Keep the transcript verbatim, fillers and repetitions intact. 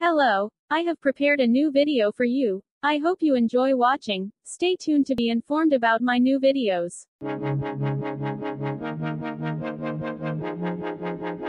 Hello, I have prepared a new video for you. I hope you enjoy watching. Stay tuned to be informed about my new videos.